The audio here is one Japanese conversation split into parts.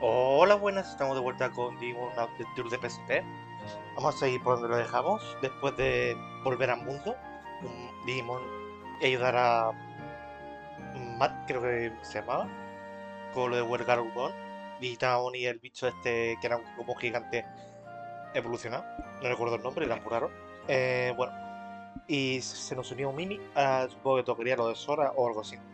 Hola, buenas, estamos de vuelta con Digimon Adventure de PSP. Vamos a seguir por donde lo dejamos, después de volver al mundo. Digimon y ayudar a Matt, creo que se llamaba, con lo de Wergarumon. Digimon y el bicho este, que era como un gigante evolucionado. No recuerdo el nombre, era muy raro. Bueno, y se nos unió Mimi. Supongo que tocaría lo de Sora o algo así.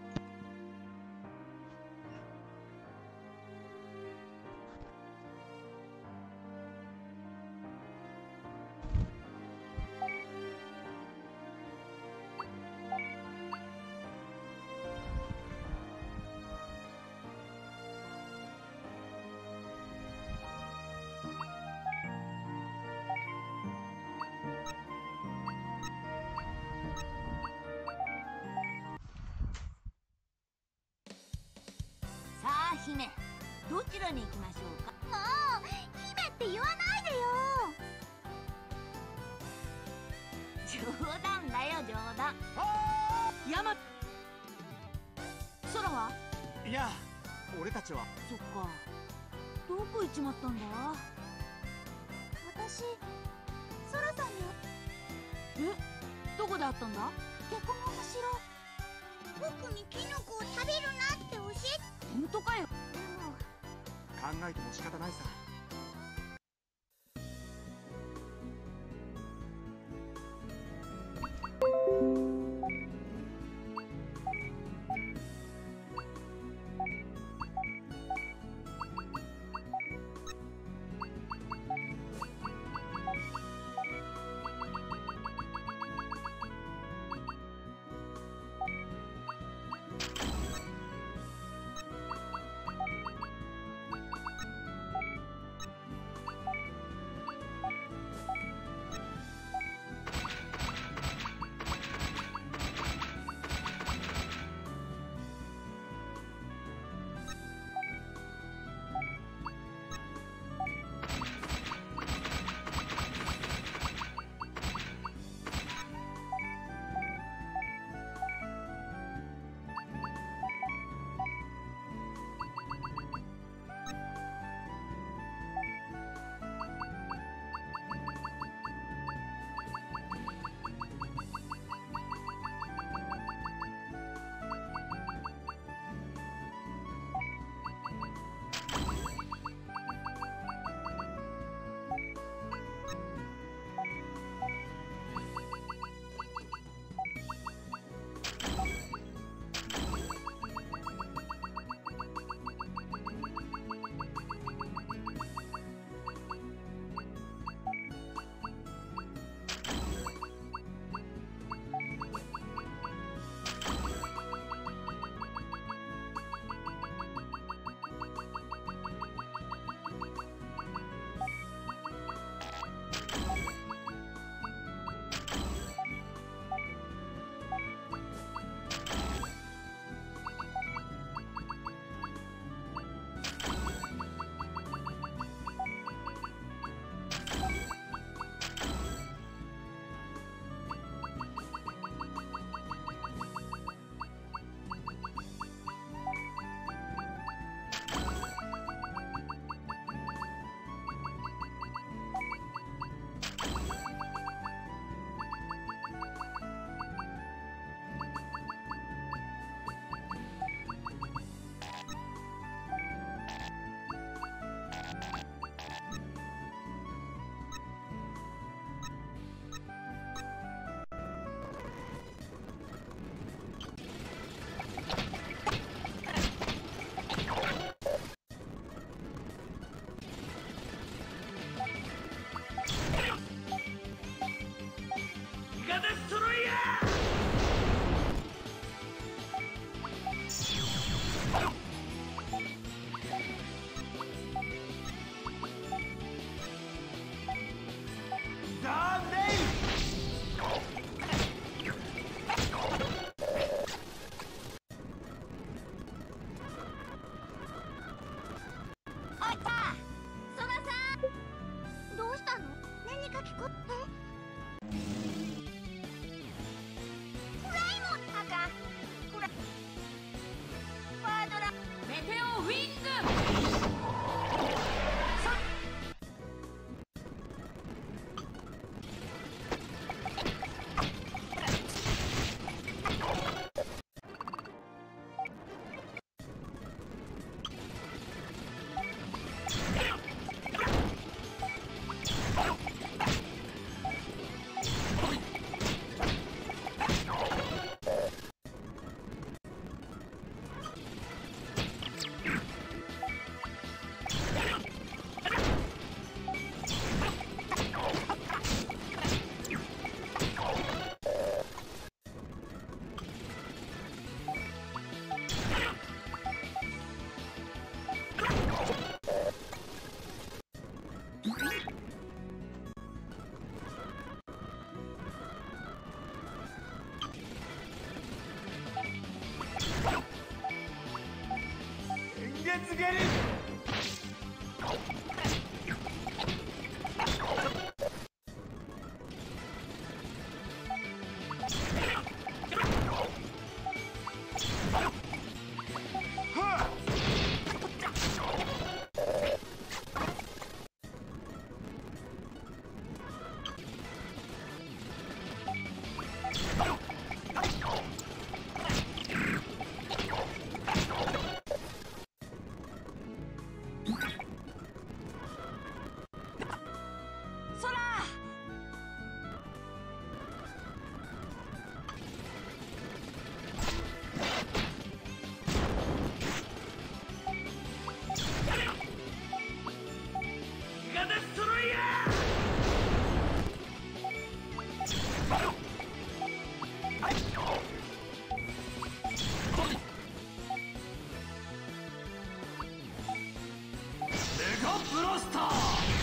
スター。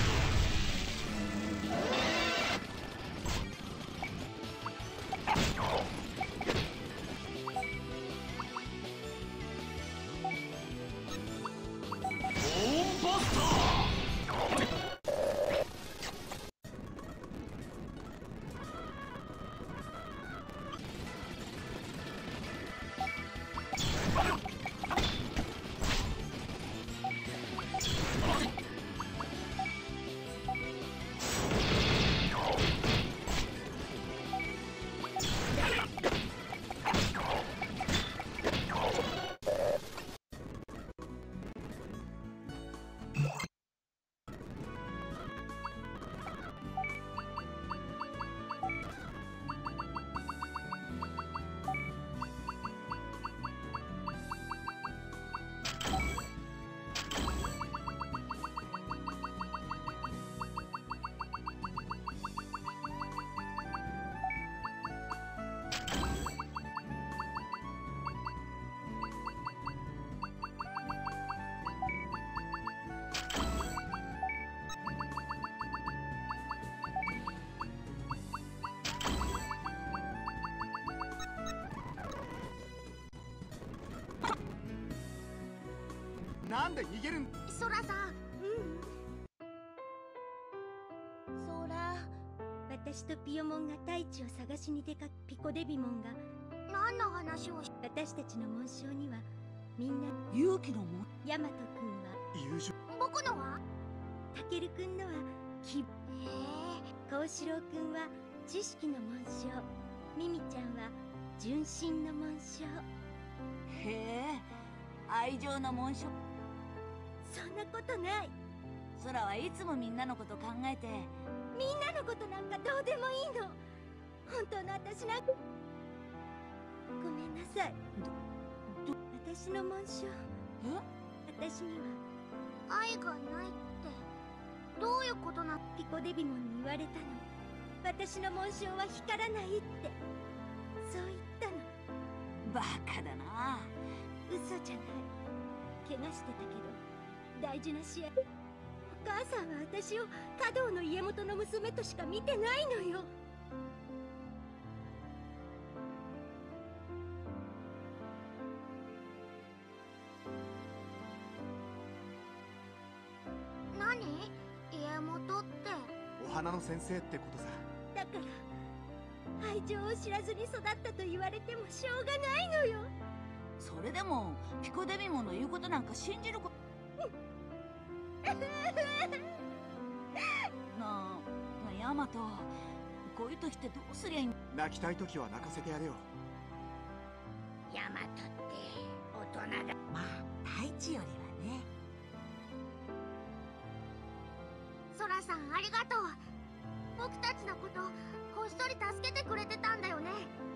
バスター。なんで逃げるん？ ソラさん。ソラ、 私とピヨモンが大地を探しに出かけ、ピコデビモンが何の話を私たちの紋章にはみんな勇気のもヤマト君は友情。 僕のはタケル君のは希望、コウシロウ君は知識の紋章、ミミちゃんは純真の紋章。 へえ、愛情の紋章。 そんなことない。 空はいつもみんなのこと考えて。 みんなのことなんかどうでもいいの。本当の私なんかごめんなさい。私の紋章、私には愛がないってどういうことなの？ ピコデビモンに言われたの。私の紋章は光らないって、そう言ったの。 バカだな。 嘘じゃない。怪我してたけど大事な試合。お母さんは私を華道の家元の娘としか見てないのよ。 何？家元って。 お花の先生ってことさ。 だから愛情を知らずに育ったと言われてもしょうがないのよ。 それでもピコデビモンの言うことなんか信じることなあ、ヤマト、こういう時ってどうすりゃいいん？ 泣きたい時は泣かせてやれよ。 ヤマトって大人だ。 まあ大地よりはね。 ソラさんありがとう。僕たちのことこっそり助けてくれてたんだよね。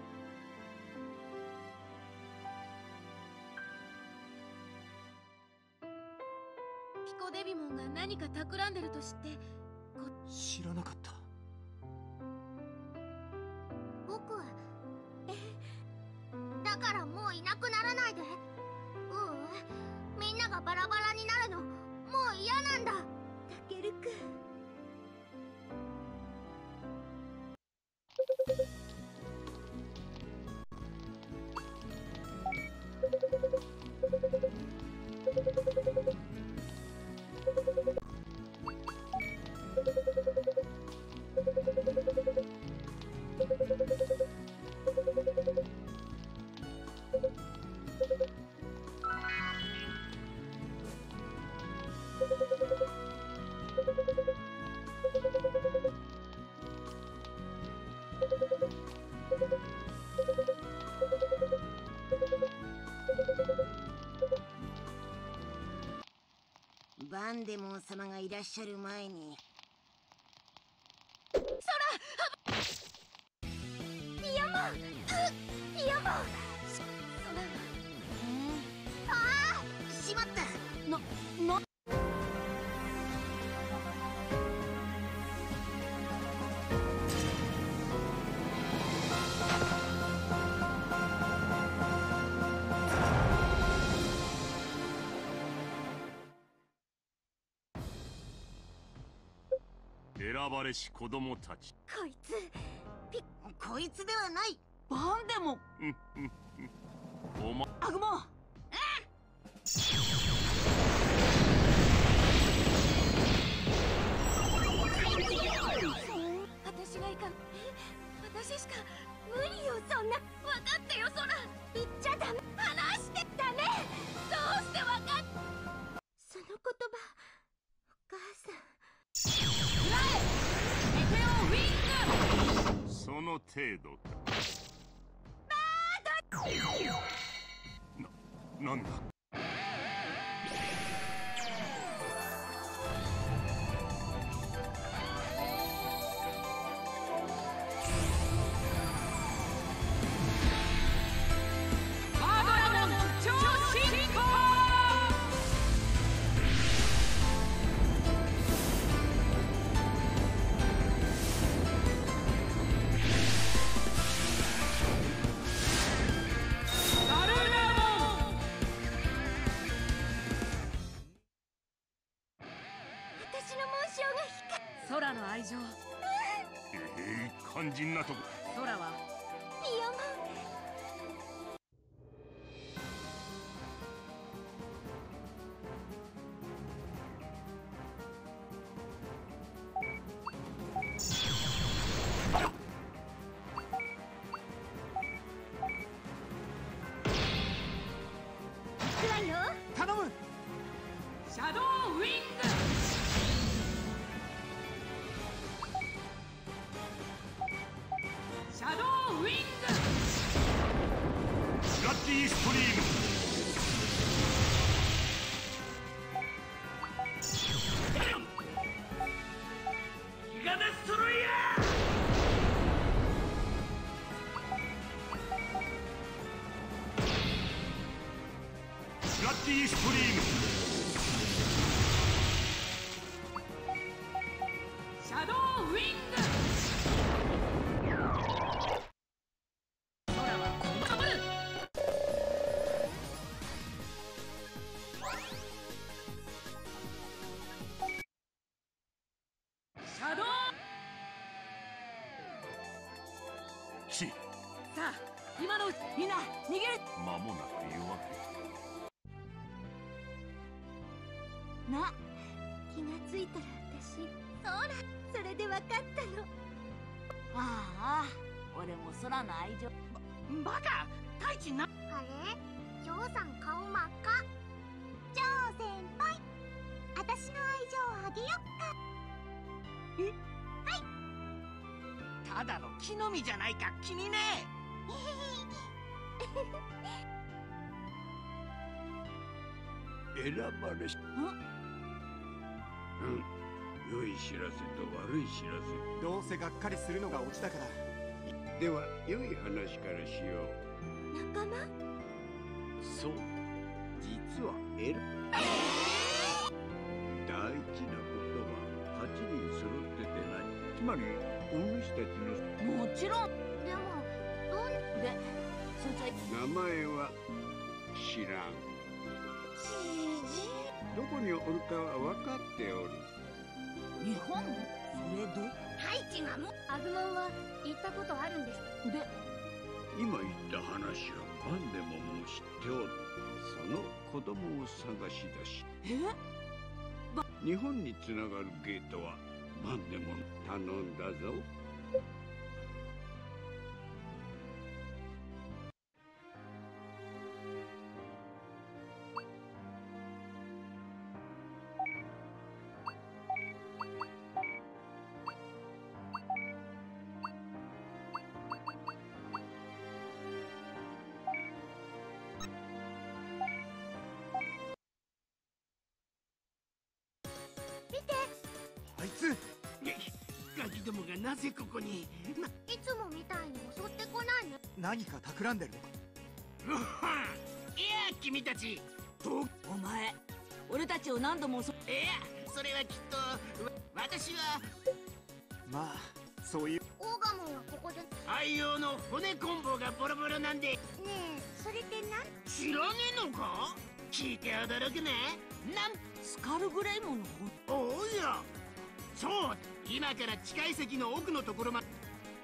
ピコデビモンが何か企んでると知って知らなかった。 僕だからもういなくならないで。みんながバラバラになるのもう嫌なんだ。 タケル君、 バンデモン様がいらっしゃる前に。ピヨモン、ピヨモン。ああ、しまった。 選ばれし子供たち。 こいつこいつではない。 バンでもお前アグモン私がいかん。私しか無理よ。そんな。分かってよソラ。言っちゃダメ。話してダメ。どうして分かっ。その言葉お母さん。 メテオウィング。 その程度か。なんだ。 アドラゴン超進化。ガルナモン。 私の紋章が光る。 空の愛情。 肝心なとこ。 空はピアモン。行くわよ。 頼む。 シャドウウィング。シャドウウィング。 ブラッディストリーム。ギガデストロイヤー。ブラッディストリーム。 シャドウウィング。空はこんかぶる。シャドウ。 ち、 さあ今のうちみんな逃げる。 間もなく夜明け。 な、気がついたら私。そうだ、それで分かったの。 ああ俺も空の愛情。バカ太一な。 あれジョーさん顔真っ赤。ジョー先輩、私の愛情あげよっか。 ただの木の実じゃないか君ね。 選ばれし。良い知らせと悪い知らせ。 どうせがっかりするのがオチだから。 では良い話からしよう。 仲間。 そう、実は大事なことは8人揃っててない。つまりお主たちのもちろんでもどんでそいつは名前は知らん。どこにおるかは分かっておる。 日本。それどハイチがもアグモンは行ったことあるんです。 で今言った話はパンデモンも知っておる。その子供を探し出し、日本につながるゲートはパンデモン頼んだぞ。 あいつ。 ガキどもがなぜここに。 いつもみたいに襲ってこないの。 何か企んでるのか。 いや君たちお前俺たちを何度も襲っ。 いやそれはきっと私はまあそういう。 オーガモンはここで。ね愛用の骨コンボがボロボロなんで。 え、それって何？ 知らねえのか。聞いて驚くね。なんスカルグレイモンのおやそう、今から近い席の奥のところま。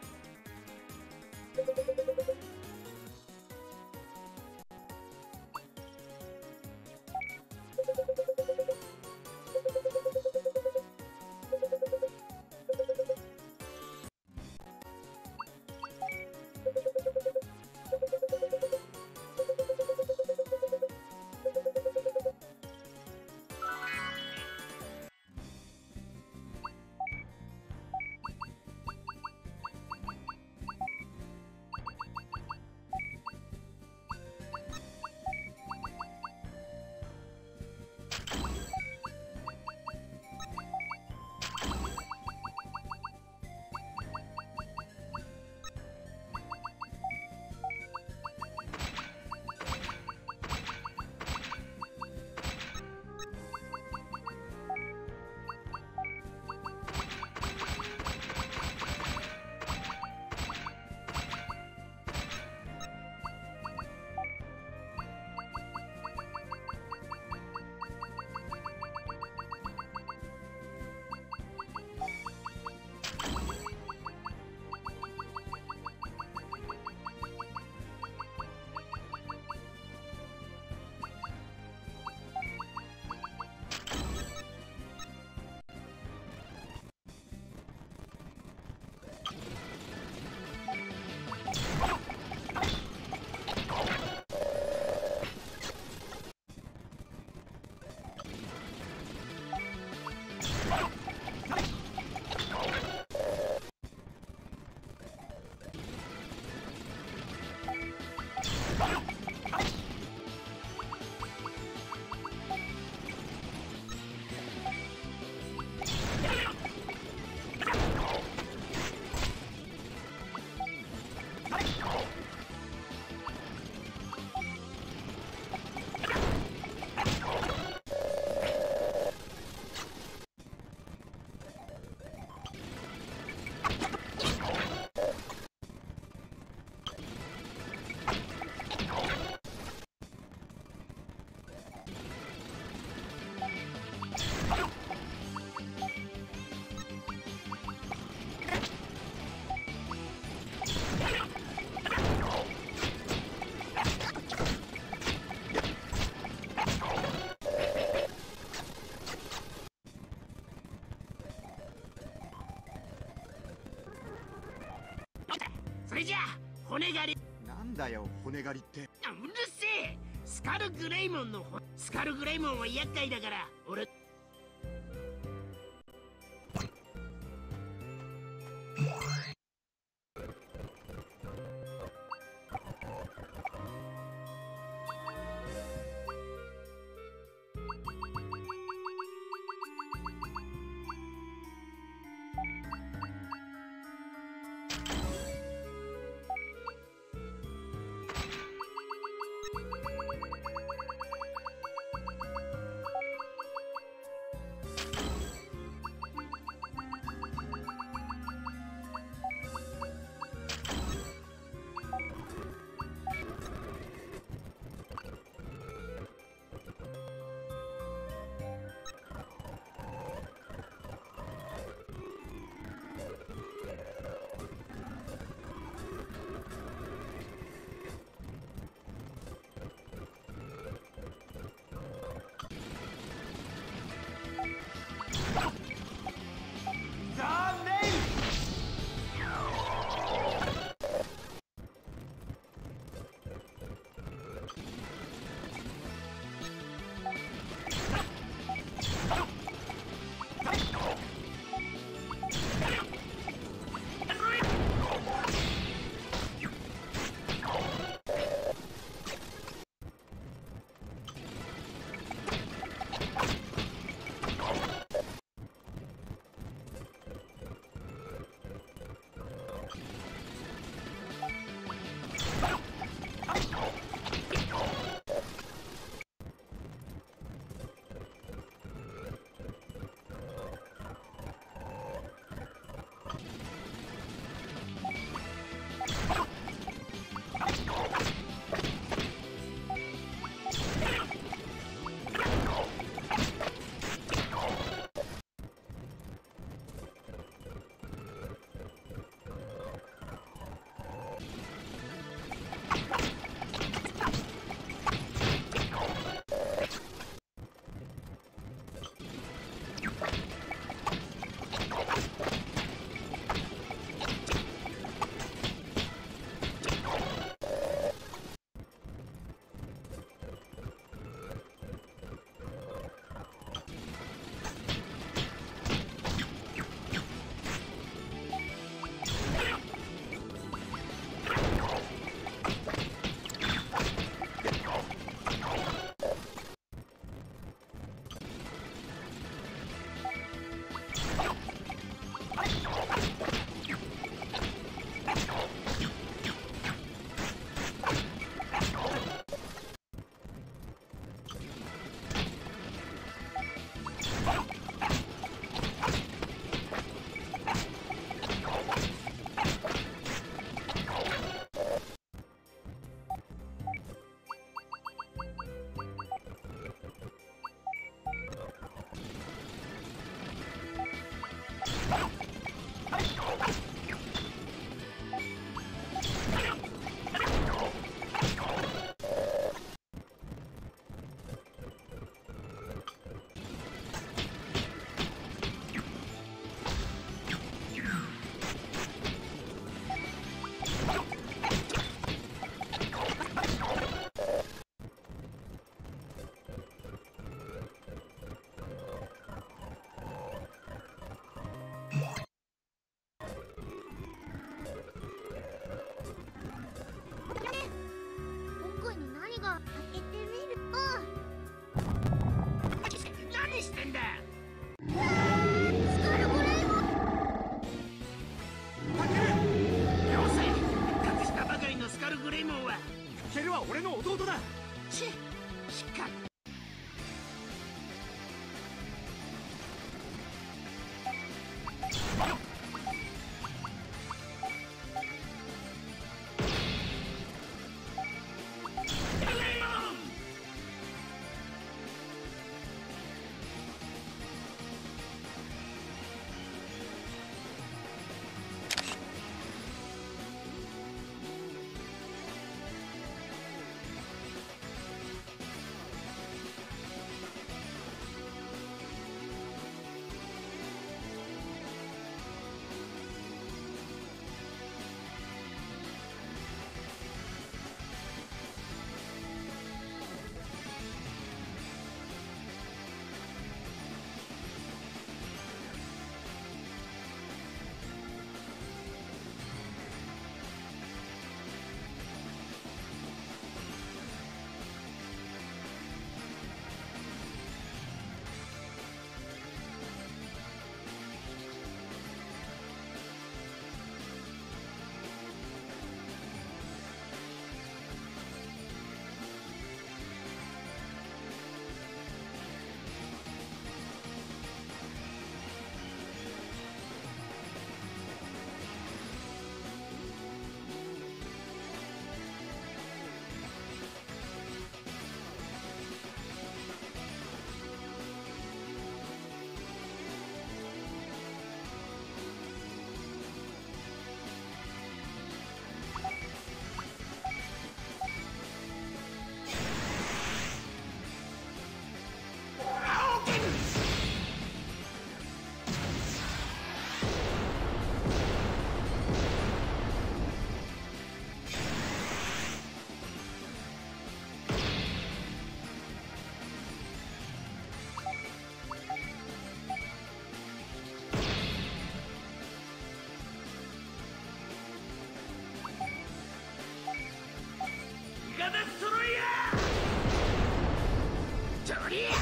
それじゃあ骨狩り。 なんだよ骨狩りって。 うるせえ。スカルグレイモンのスカルグレイモンは厄介だから俺。 僕に何が開けてみる。 何してんだ。 スカルグレイモン。 よせ、復活したばかりのスカルグレイモンはケルは俺の弟だ。 しかギガデストロイヤー。 とりゃ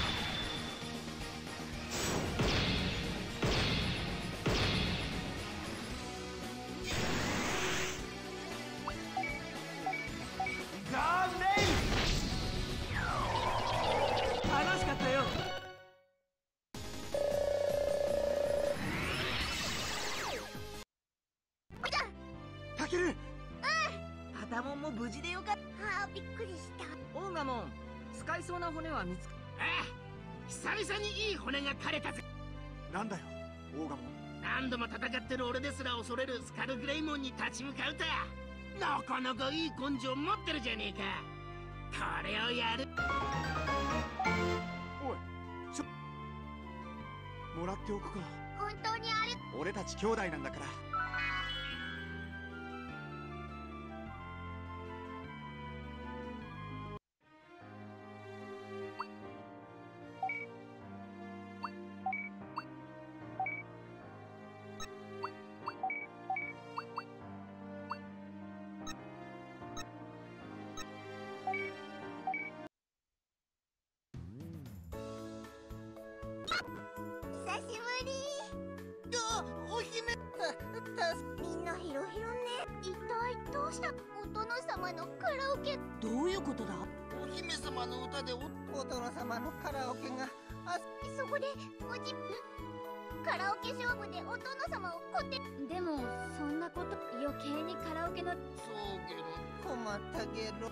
ガーレイ。楽しかったよ。タケル。 パタモンも無事でよかっびっくりした。 た。オーガモン、使いそうな骨は見つか。 ああ、久々にいい骨が枯れたぜ。 なんだよ、オーガモン。 何度も戦ってる俺ですら恐れるスカルグレイモンに立ち向かうとなかなかいい根性持ってるじゃねえか。これをやる。 おい、もらっておくか。 本当にあれ。 俺たち兄弟なんだから。 久しぶり。 お姫みんなヒロヒロね。一体どうした？お殿様のカラオケ。 どういうことだ？ お姫様の歌でお殿様のカラオケがそこでカラオケ勝負でお殿様をこて。 でもそんなこと余計にカラオケのそうゲロ困ったゲロ。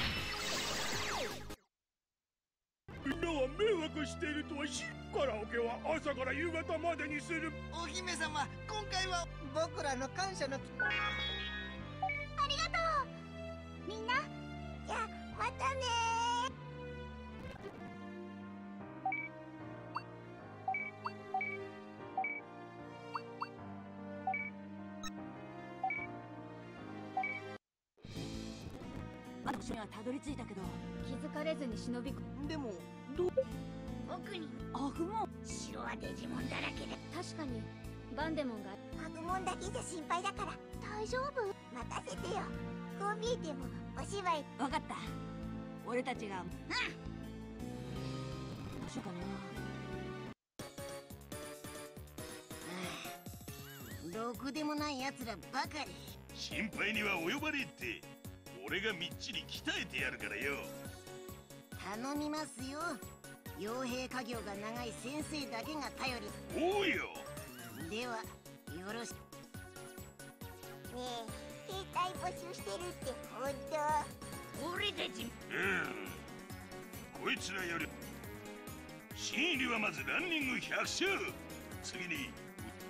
しているとはカラオケは朝から夕方までにする。 お姫様、今回は僕らの感謝の。 ありがとう。みんな、じゃあまたねまだ後ろにはたどり着いたけど、 気づかれずに忍び込でも僕にアグモン。 城はデジモンだらけで確かにバンデモンがアグモンだけじゃ心配だから大丈夫？任せてよ。こう見えてもお芝居。 分かった。俺たちがどうしようかな。 ろくでもない奴らばかり。 心配には及ばねえって。俺がみっちり鍛えてやるからよ。 頼みますよ。傭兵家業が長い先生だけが頼り。 おうよ。 ではよろしく。 ねえ、兵隊募集してるって本当？ 俺たちこいつらより新入りはまずランニング100周。次にどうしよ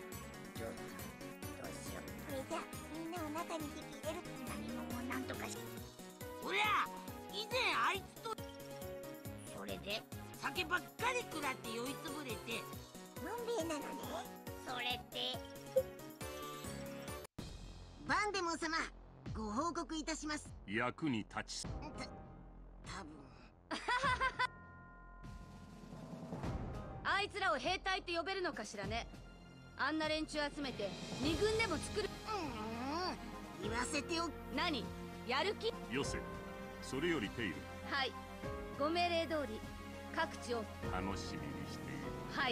う。これじゃみんなを中に引き入れる。何ももうなんとかし。 俺ら以前あいつとそれで酒ばっかり食らって酔いつぶれて。 のんべえなのね。それってバンデモン様、ご報告いたします。 役に立ち。 多分あいつらを兵隊って呼べるのかしらね。あんな連中集めて2軍でも作る。 言わせておく。 何やる気？ よせ。それよりテイル、 はい、ご命令通り各地を。 楽しみにしている。 はい。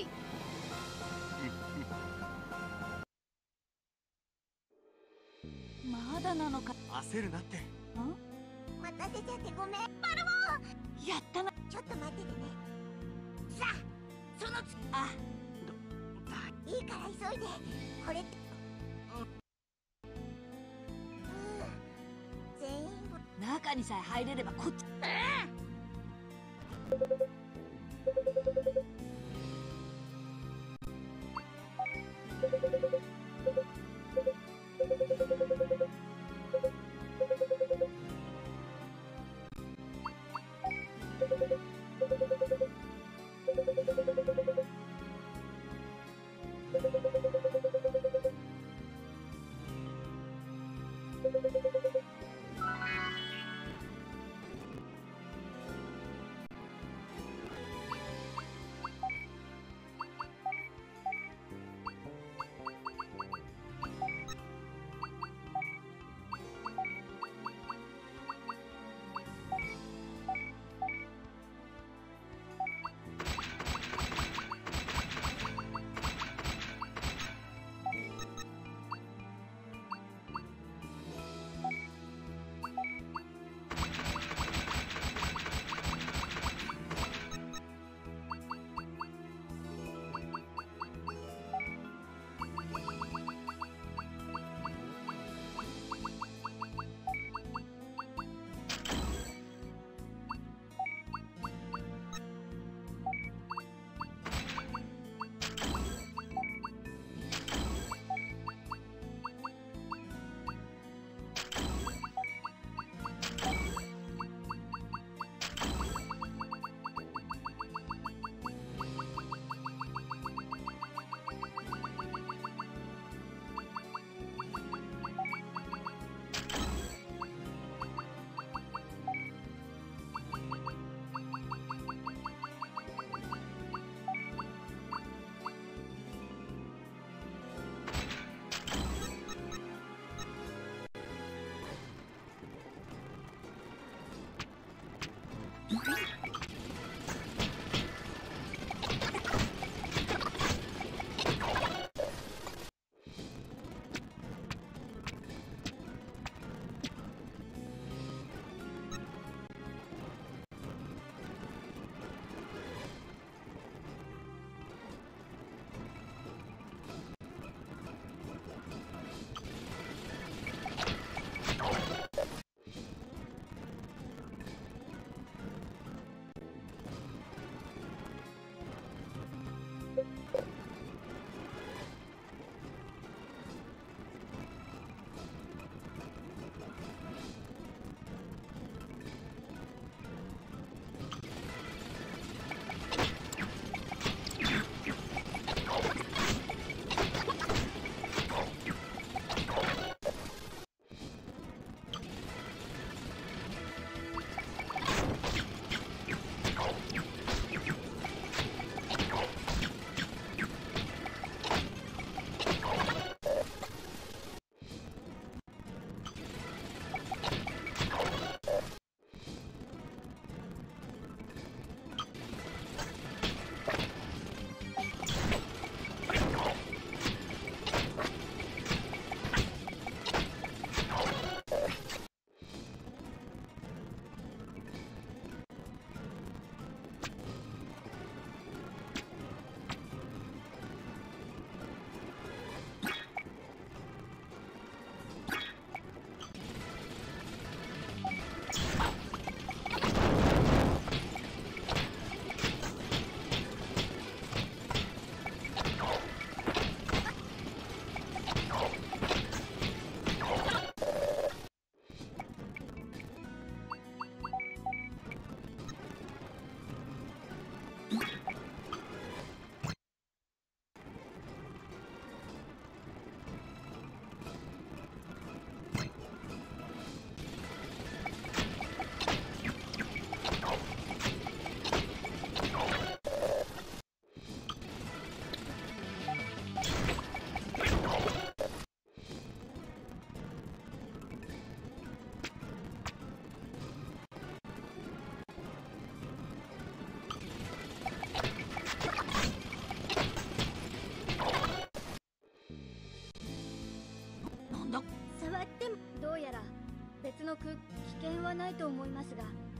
まだなのか。 焦るなって。 待たせちゃってごめん。 やったな。 ちょっと待っててね。 さあ、そのつ。 あ、 いいから急いで。これって全員中にさえ入れればこっち。 割っても。 どうやら別の危険はないと思いますが。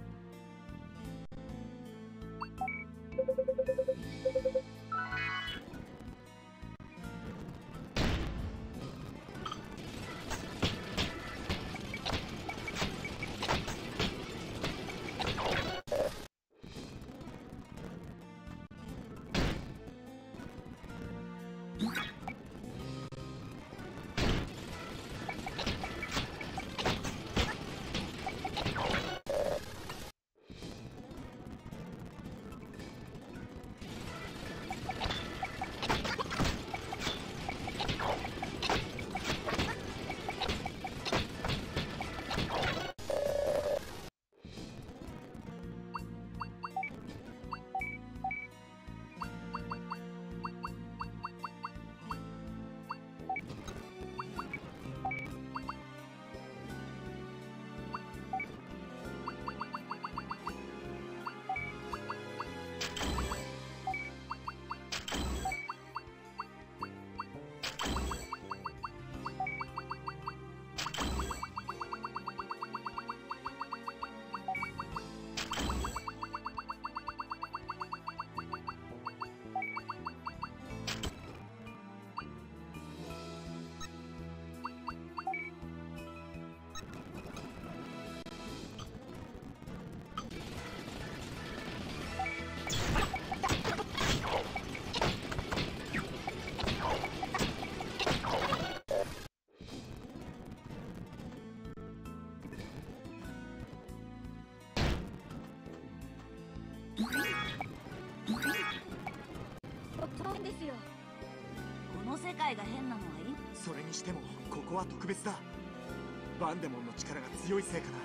そうですよ。 この世界が変なのはいい。 それにしてもここは特別だ。バンデモンの力が強いせいかな。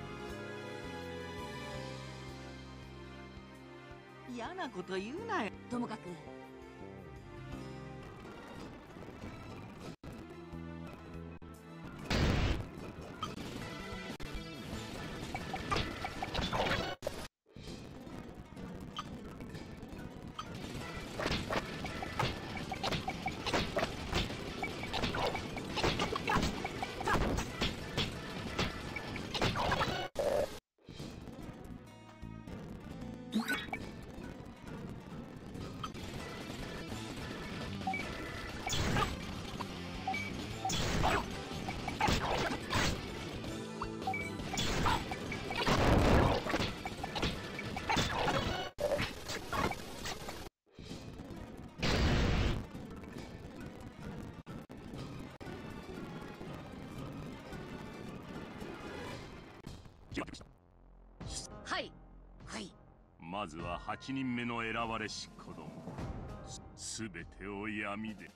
嫌なこと言うなよ。 ともかくはいはい。 まずは8人目の選ばれし子供。すべてを闇で。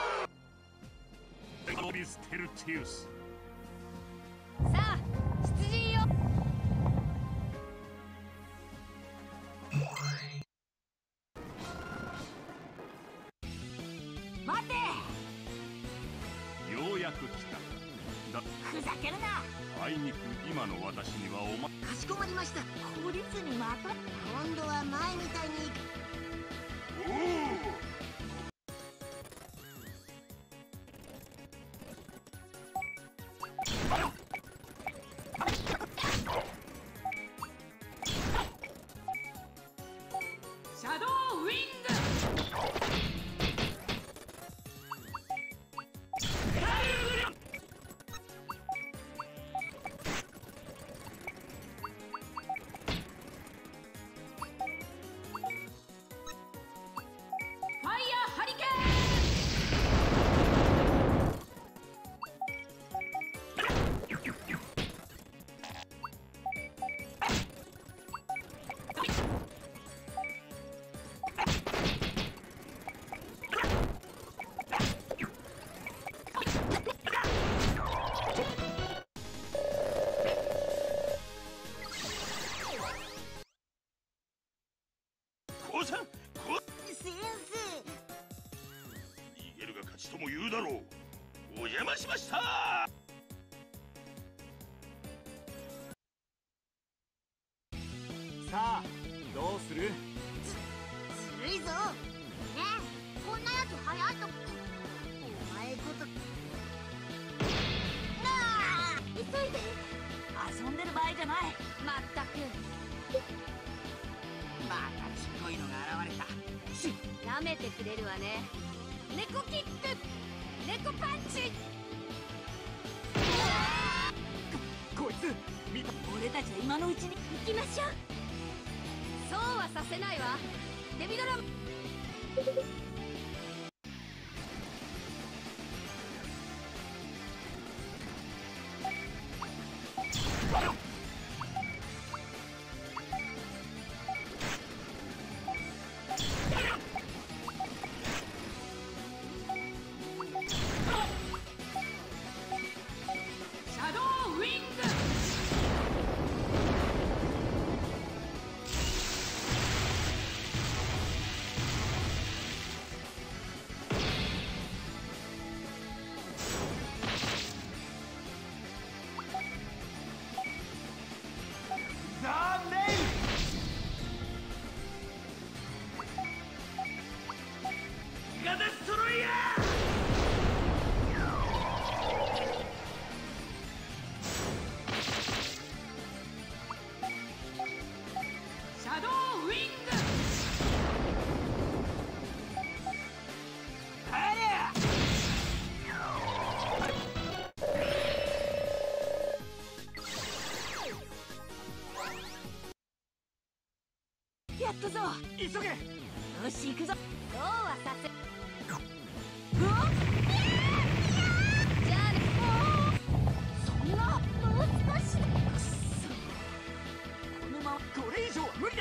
オビステルティウス。 さあ出陣よ。 待て。 ようやく来た。 ふざけるな。 あいにく今の私にはおま。 かしこまりました。 懲りずにまた。 今度は前みたいに。 おお。 シャドウウィング。ファイヤーハリケ降参。 先生。 逃げるが勝ちとも言うだろう。お邪魔しました。 さあどうする？ ずるいぞ。 ねえ、こんなやつ早いと。 お前こと。 ないじゃない。 まったくまたちっこいのが現れた。 舐めてくれるわね。猫キック、猫パンチ。 こいつ見た。 俺たちは今のうちに行きましょう。そうはさせないわ。デビドラム。 シャドウウィング。 ザ・ネイガデストロイヤシャドウウィング。やったぞ。 急げ。 よし行くぞ。 そうはさせ。 うわじゃあね。 そんな。 もう少し。 くっそ。このままこれ以上は無理だ。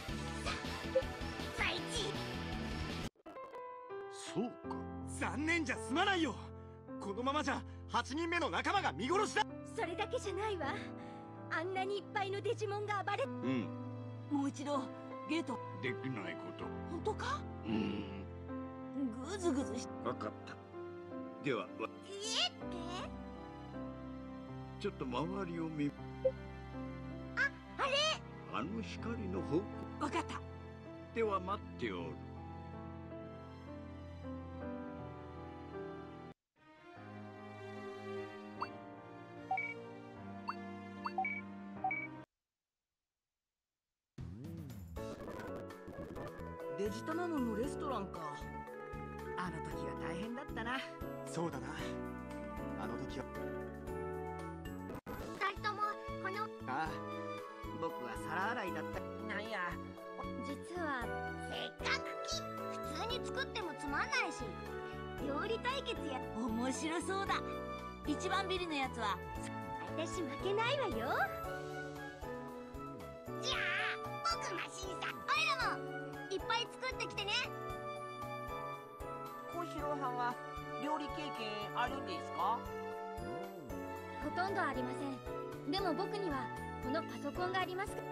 そうか。 残念じゃ済まないよ。このままじゃ8人目の仲間が見殺しだ。 それだけじゃないわ。あんなにいっぱいのデジモンが暴れ。 うんもう一度ゲート。 できないこと。 本当か。 うんグズグズし。 分かった。ではちょっと周りを見。 あれあの光の方向分かった。 では待っておる。 デジタマモンのレストランか。あの時は大変だったな。 そうだな。あの時は。 二人ともこのああ、 僕は皿洗いだった。なんや。 実はせっかく普通に作ってもつまんないし料理対決や。 面白そうだ。一番ビリのやつは。 私負けないわよ。じゃあ僕が審査。おいらもいっぱい作ってきてね。 小四郎はんは料理経験あるんですか？ ほとんどありません。でも僕にはこのパソコンがありますから。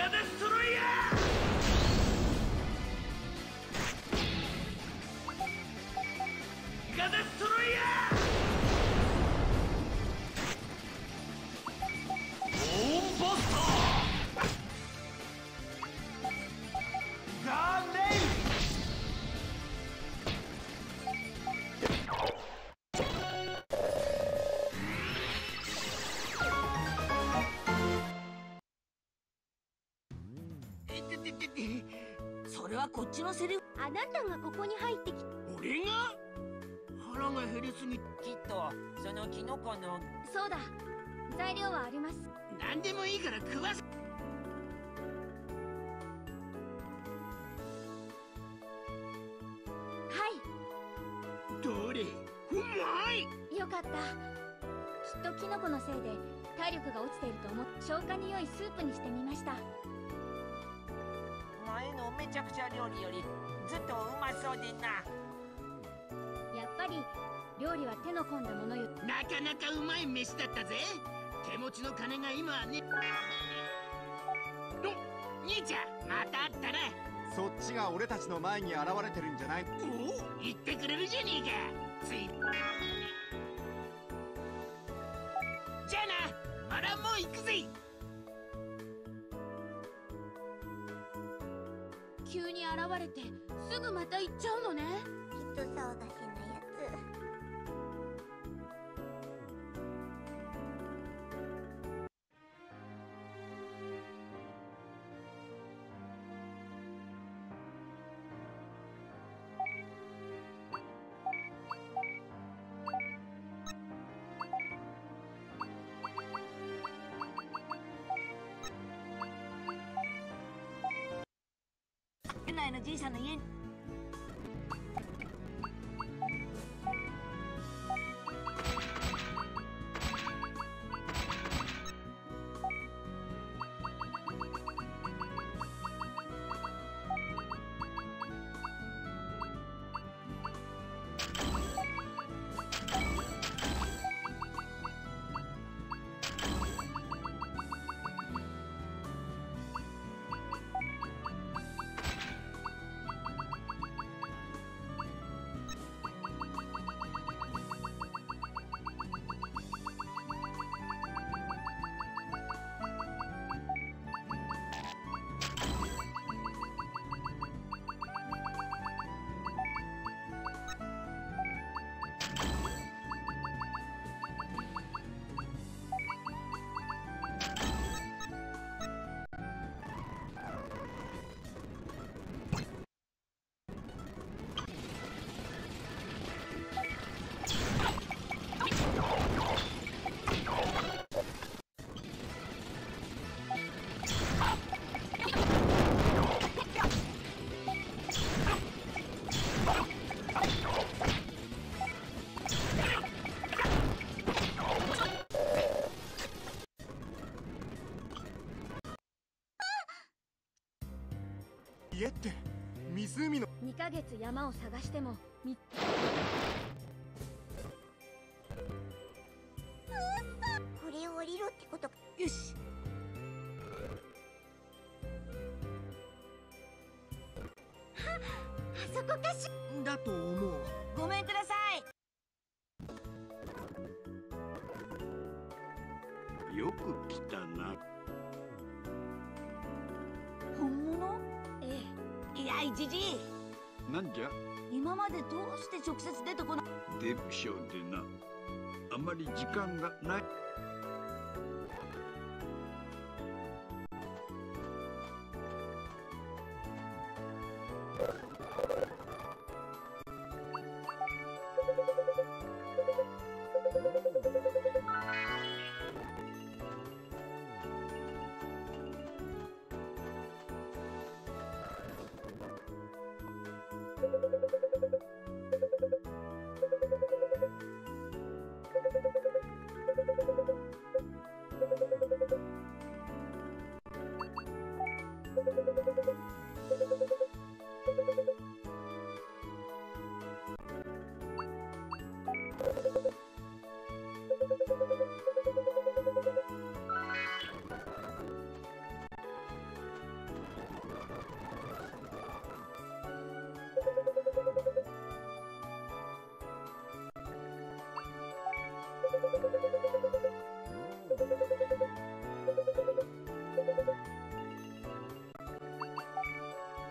ガデストロイヤーガデストロイヤーボーンバスターガーレイそれはこっちのセリフ。 あなたがここに入ってき俺が腹が減りすぎきっとそのキノコのそうだ、材料はあります。 何でもいいから食わせはどれうまいい、よかった。きっとキノコのせいで体力が落ちていると思って消化に良いスープにしてみました。 前のめちゃくちゃ料理よりずっとうまそうでな。 やっぱり料理は手の込んだものよ。 なかなかうまい飯だったぜ。手持ちの金が今はね。お、兄ちゃんまた会ったな。 そっちが俺たちの前に現れてるんじゃない？ おお、言ってくれるじゃねえか。ついじゃあな、あらもう行くぜ。 急に現れてすぐまた行っちゃうのね。 人騒がしなや園内のじいさんの家に。 家って湖の 2ヶ月山を探してもみこれを降りろってことか。 よし。 あそこかしだと思う。 ごめんください。 よく来たな。 本物？ えいや、いじじい。 なんじゃ？ 今までどうして直接出てこない？ デブ症でな。あまり時間がない。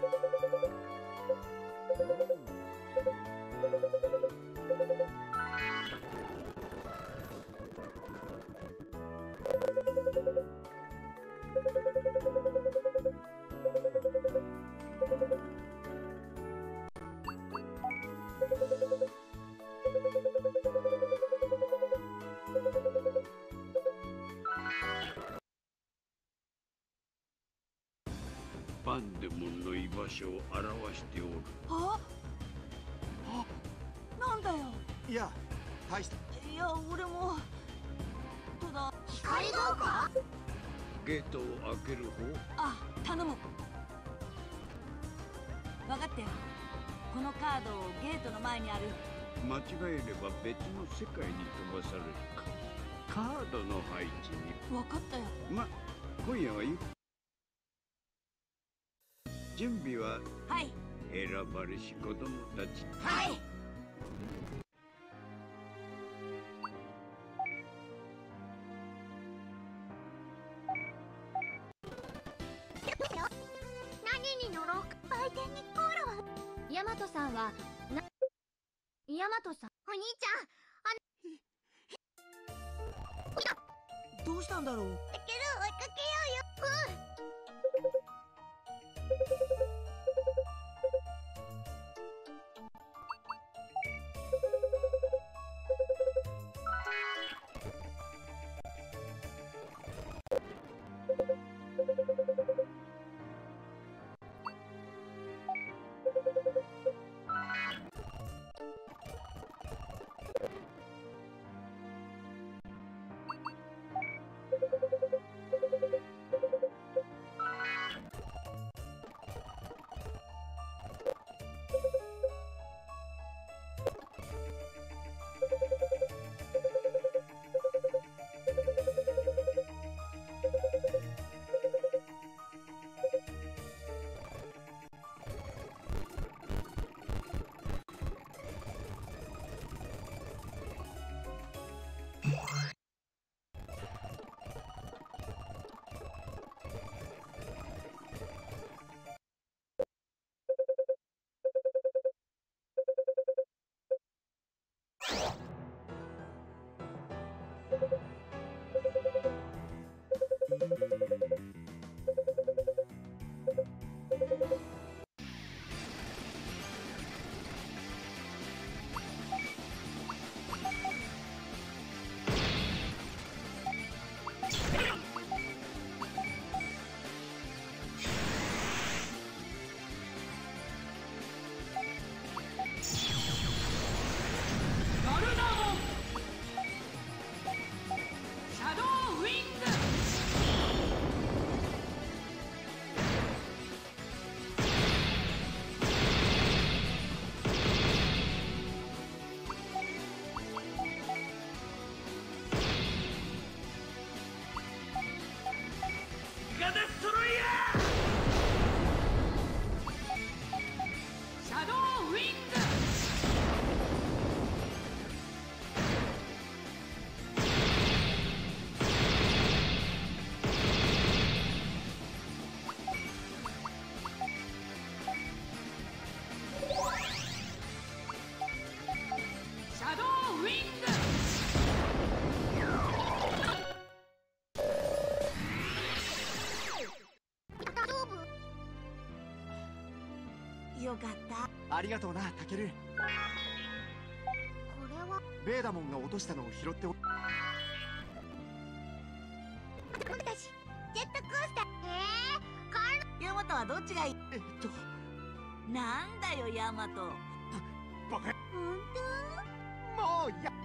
パンデモンの居場所を表しておる。 なんだよ。 いや大した。 いや俺もただ光が丘？ ゲートを開ける方。 あ、頼む。分かったよ。このカードをゲートの前にある。 間違えれば別の世界に飛ばされるか。カードの配置に。 分かったよ。 ま、今夜は準備は。 はい。 選ばれし子供たち。 はい。 何に乗ろうか。売店にコーラは。 ヤマトさんはヤマトさん。 お兄ちゃん、 どうしたんだろう。 タケル追いかけようよ。 よかった。 ありがとうなタケル。 これはベーダモンが落としたのを拾ってお。 僕たちジェットコースター。 ヤマトはどっちがいい？なんだよヤマト。 バカ。 本当？もうや。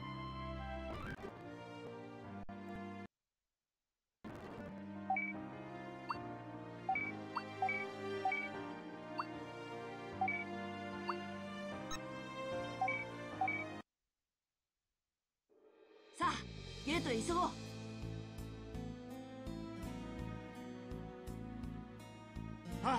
さあゲートへ急ごう。 ああ。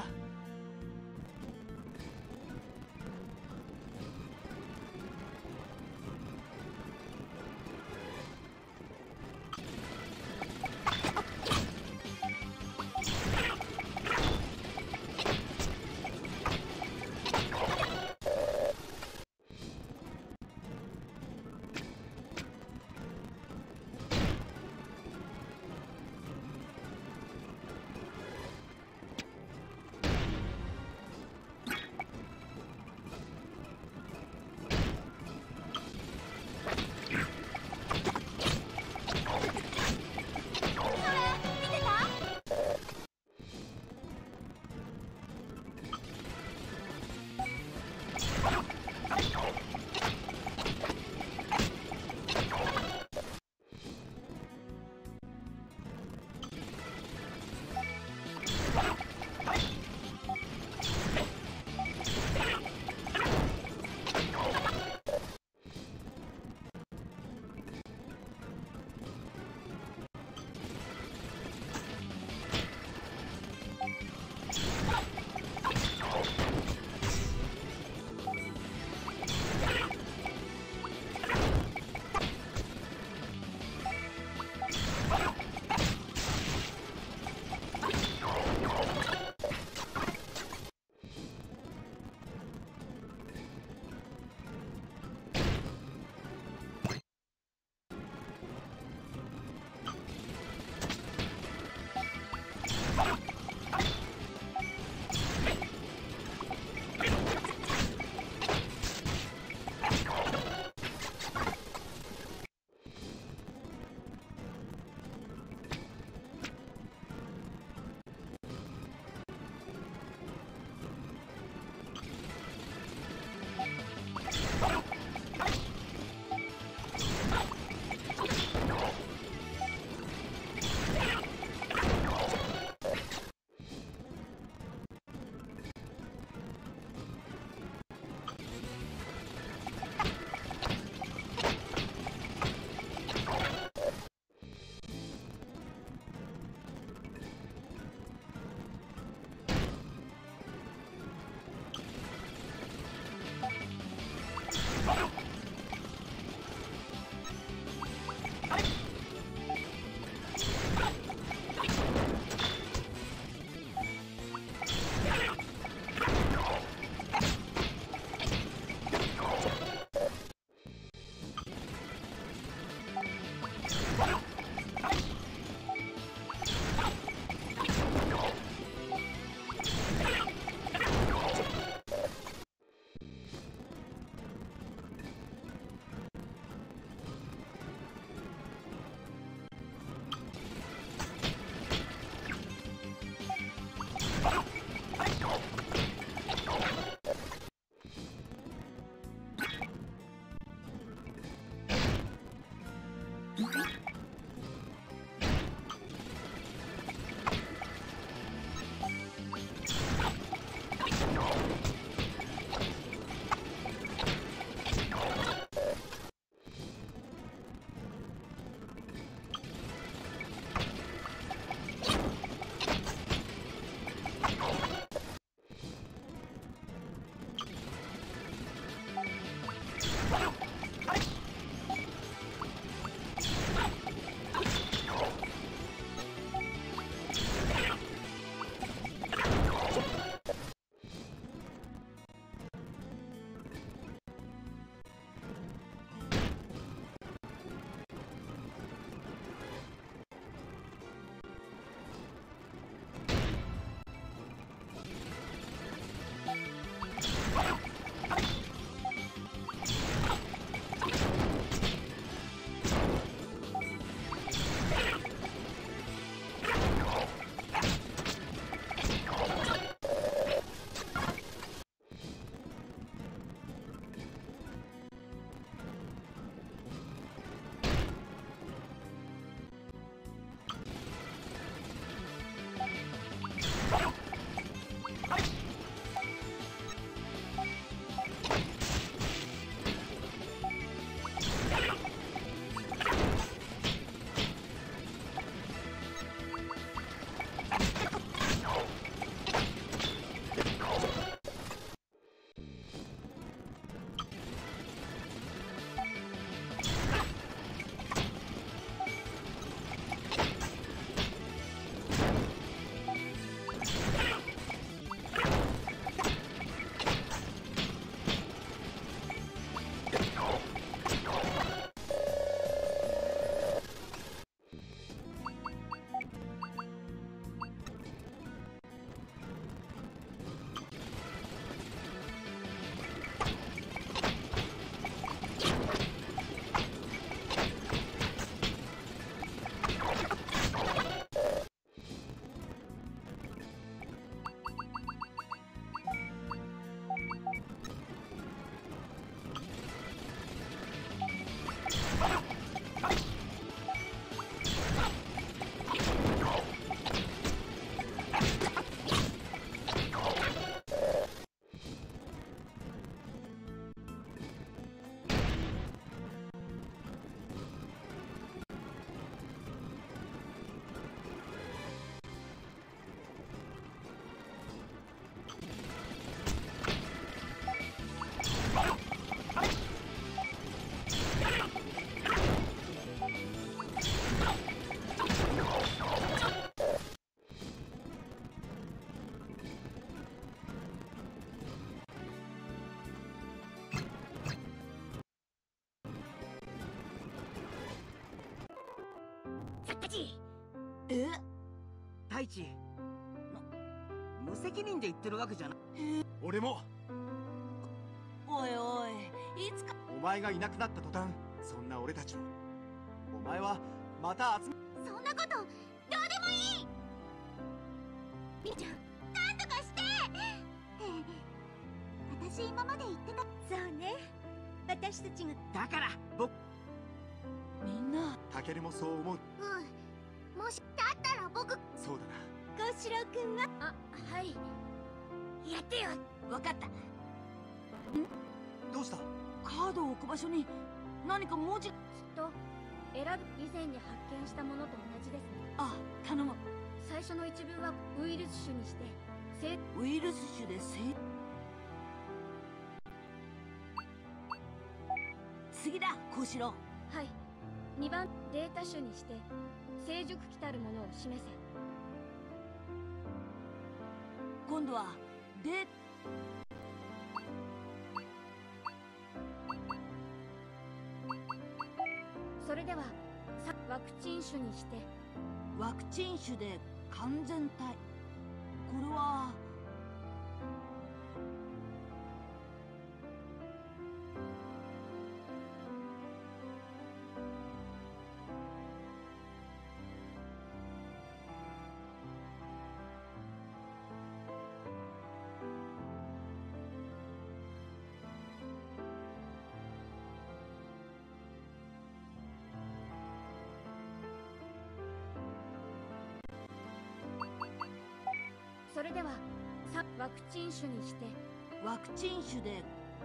え、太一、無責任で言ってるわけじゃない。 俺も。 おいおい、いつかお前がいなくなった途端、そんな俺たちをお前はまた集め。 そんなことどうでもいい。みーちゃん、なんとかして。私今まで言ってた。 そうね、私たちが。 だから僕、 みんな。 タケルもそう思う。 うん、もしだったら僕。 そうだな。 小四郎くんは。 あ、はい。 やってよ。 わかった。 どうした？ カードを置く場所に何か文字。 きっと選ぶ以前に発見したものと同じですね。 あ、頼む。 最初の一文はウイルス種にしてウイルス種で次だ、小四郎。 はい。2番データ種にして成熟期たるものを示せ。 今度はそれではワクチン種にしてワクチン種で完全体。これはそれではワクチン種にしてワクチン種で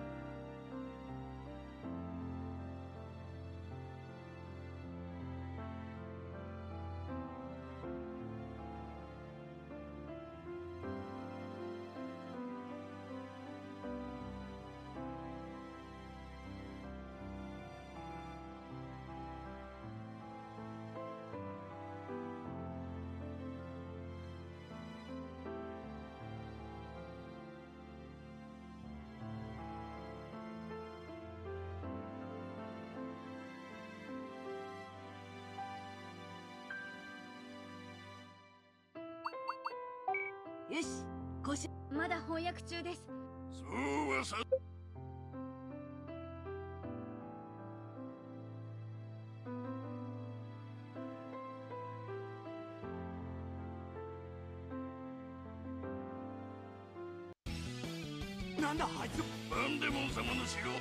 よし、 まだ翻訳中です。 そうはさ。 なんだあいつ。 バンデモン様の城。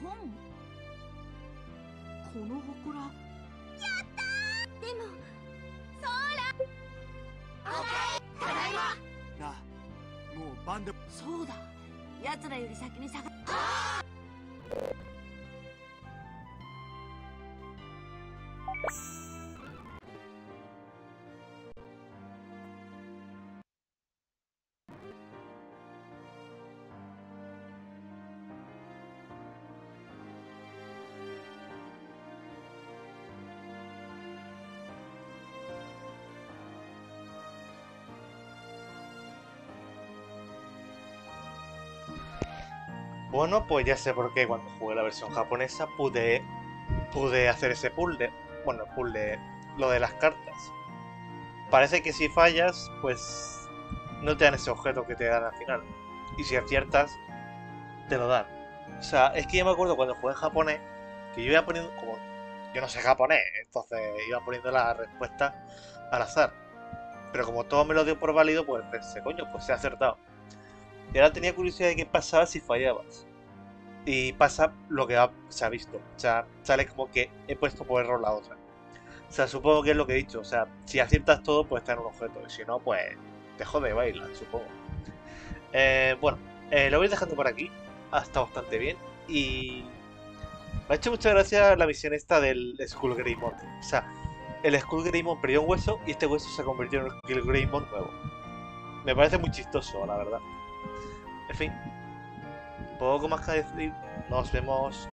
本この祠やったー。でもソーラただいま。 なあ、もうバンド。 そうだ、奴らより先に探 Bueno, pues ya sé por qué cuando jugué la versión japonesa pude hacer ese puzzle. Bueno, puzzle, lo de las cartas. Parece que si fallas, pues no te dan ese objeto que te dan al final. Y si aciertas, te lo dan. O sea, es que yo me acuerdo cuando jugué en japonés, que yo iba poniendo, como yo no sé japonés, entonces iba poniendo la respuesta al azar. Pero como todo me lo dio por válido, pues pensé, coño, pues se ha acertado. Y ahora tenía curiosidad de qué pasaba si fallabas. Y pasa lo que se ha visto. O sea, sale como que he puesto por error la otra. O sea, supongo que es lo que he dicho. O sea, si aciertas todo, pues está en un objeto. Y si no, pues te jode bailar, supongo. Bueno, lo voy dejando por aquí. Ha estado bastante bien. Y me ha hecho mucha gracia la misión esta del Skull Greymon. O sea, el Skull Greymon perdió un hueso y este hueso se convirtió en un Skull Greymon nuevo. Me parece muy chistoso, la verdad. En fin, poco más que decir. Nos vemos.